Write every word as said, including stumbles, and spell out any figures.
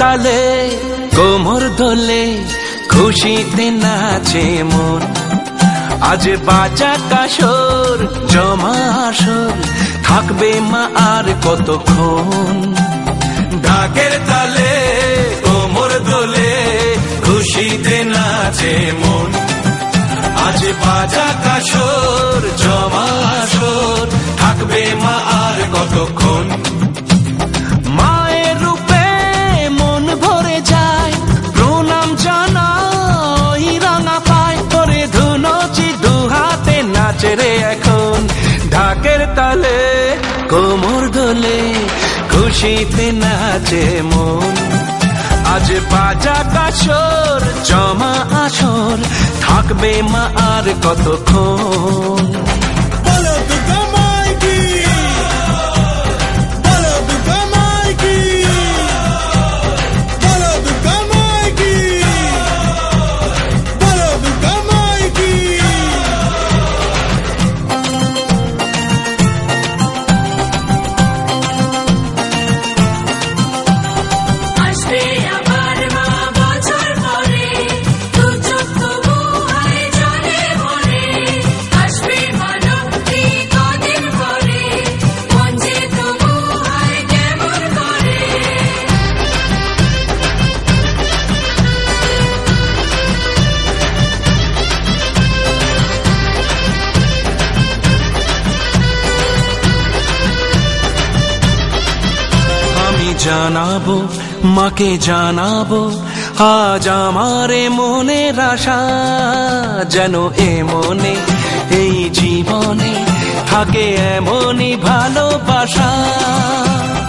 তালে কোমর দোলে খুশিতে নাচে মন আজ বাজা কাশর জমা আসর থাকবে মা আর কতক্ষণ ঢাকের তালে কোমর দোলে খুশিতে নাচে মন আজ বাজা কাশর জমা আসর থাকবে মা আর কতক্ষণ মায়ের রূপে মন ভরে যায় প্রণাম জানাই রাঙা পায় করে ধুনচি দু হাতে নাচে রে এখন ঢাকের তালে কোমর দোলে খুশিতে নাচে মন আজ বাজা কাশর জমা আসর থাকবে মা আর কতক্ষণ জানাবো মাকে জানাবো আজ আমারে মনের আশা যেন এ মনে এই জীবনে থাকে এমনই ভালোবাসা